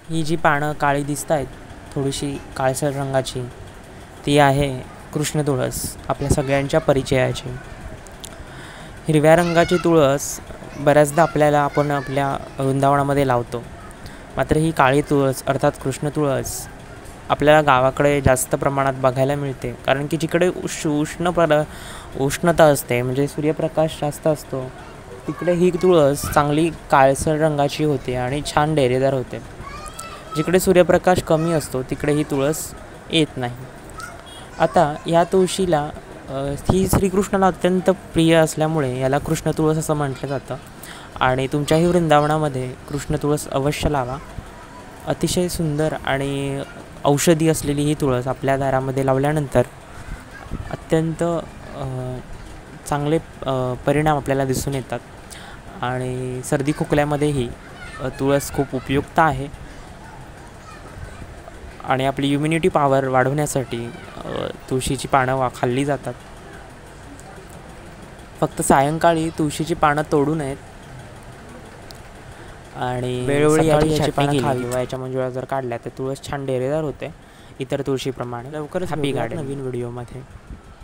ही जी पानं काळी दिसत आहेत, थोडीशी काळसर रंगाची, ती आहे कृष्ण तुळस, आपल्या सगळ्यांच्या परिचयाची. हिरव्या रंगाची तुळस बऱ्याचदा आपण आपल्या वृंदावनामध्ये लावतो. मात्र ही काळी तुळस अर्थात कृष्ण तुळस आपल्याला गावाकडे जास्त प्रमाणात बघायला मिळते, कारण की जिकडे उष्णता असते, म्हणजे सूर्यप्रकाश जास्त असतो, तिकडे ही तुळस चांगली काळसर रंगाची होते आणि छान डेरेदार होते. जिकडे सूर्यप्रकाश कमी असतो तिकडे ही तुळस येत नाही. आता या तुळशीला ही श्रीकृष्णाला अत्यंत प्रिय असल्यामुळे याला कृष्ण तुळस असं म्हटलं जातं. आणि तुमच्याही वृंदावनामध्ये कृष्ण तुळस अवश्य लावा. अतिशय सुंदर आणि औषधी असलेली ही तुळस आपल्या दारामध्ये लावल्यानंतर अत्यंत चांगले परिणाम आपल्याला दिसून येतात. आणि सर्दी खोकल्यामध्येही तुळस खूप उपयुक्त आहे. आणि आपली इम्युनिटी पॉवर वाढवण्यासाठी तुळशीची पानं खाल्ली जातात. फक्त सायंकाळी तुळशीची पानं तोडू नयेत आणि वेळोवेळी याची पानं खावी. किंवा याच्या मंजुळा जर काढल्या तर तुळस छान डेरेदार होते इतर तुळशीप्रमाणे. लवकरच हॅपी गार्डन नवीन व्हिडिओमध्ये.